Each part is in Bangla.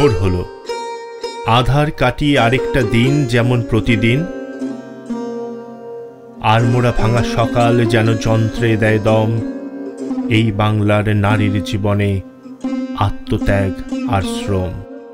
ভোর হলো, আধার কাটিয়ে আরেকটা দিন যেমন প্রতিদিন। আর মোড়া ভাঙা সকাল যেন যন্ত্রে দেয় দম। এই বাংলার নারীর জীবনে আত্মত্যাগ আর শ্রম।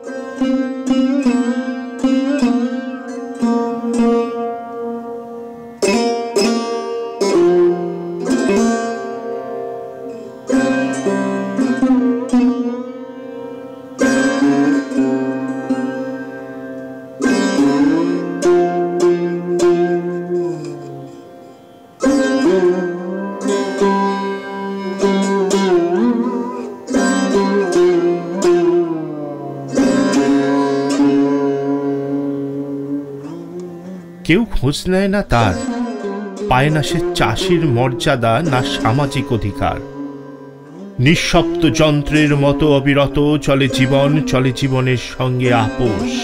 কেউ খোঁজ নেয় না তার, পায় না সে চাষির মর্যাদা না সামাজিক অধিকার। নিঃশব্দ যন্ত্রের মতো অবিরত চলে জীবন, চলে জীবনের সঙ্গে আপোষ।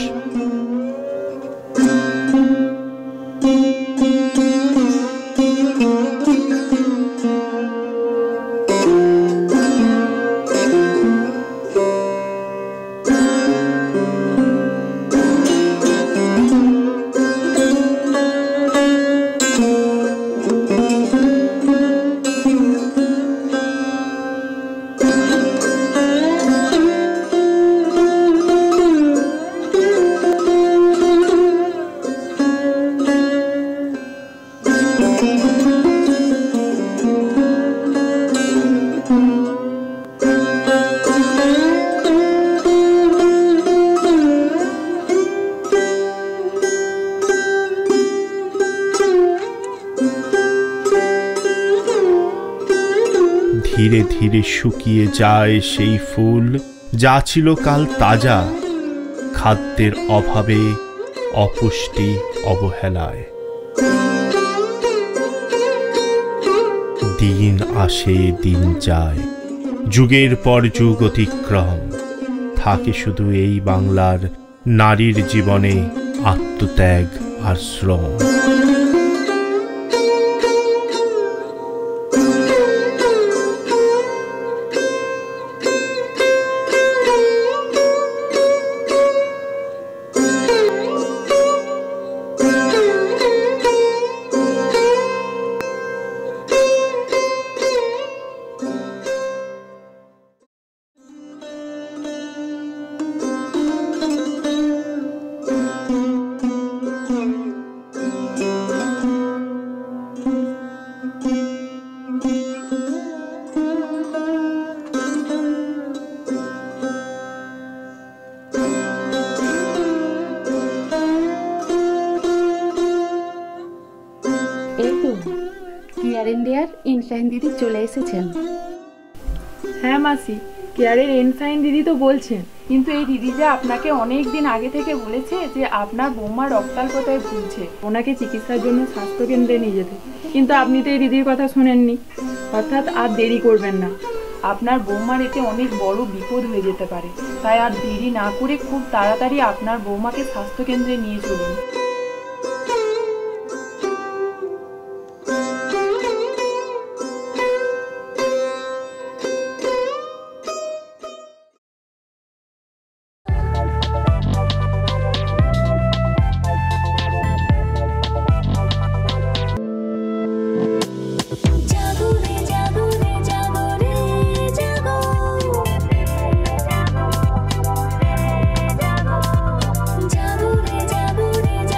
ধীরে ধীরে শুকিয়ে যায় সেই ফুল যা ছিল কাল তাজা, খাদ্যের অভাবে, অপুষ্টি, অবহেলায়। দিন আসে দিন যায়, যুগের পর যুগ অতিক্রম, থাকে শুধু এই বাংলার নারীর জীবনে আত্মত্যাগ আর শ্রম। ইনসাইন দিদি চলে এসেছেন। হ্যাঁ মাসি, কেয়ারের ইনসাইন দিদি তো বলছেন, কিন্তু এই দিদি যে আপনাকে অনেক দিন আগে থেকে বলেছে যে আপনার বৌমা রক্তাল্পতায় ভুগছে, ওনাকে চিকিৎসার জন্য স্বাস্থ্যকেন্দ্রে নিয়ে যেতে, কিন্তু আপনি তো এই দিদির কথা শোনেননি। অর্থাৎ আর দেরি করবেন না, আপনার বৌমার এতে অনেক বড় বিপদ হয়ে যেতে পারে। তাই আর দেরি না করে খুব তাড়াতাড়ি আপনার বৌমাকে স্বাস্থ্যকেন্দ্রে নিয়ে চলুন। যাবো রে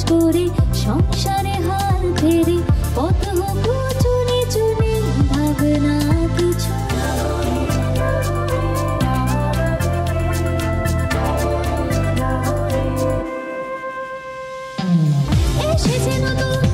করে সংসারে হাল ফেরে পথ হোক চুনি চুনি ভাবনা কিছু এসেছে নতুন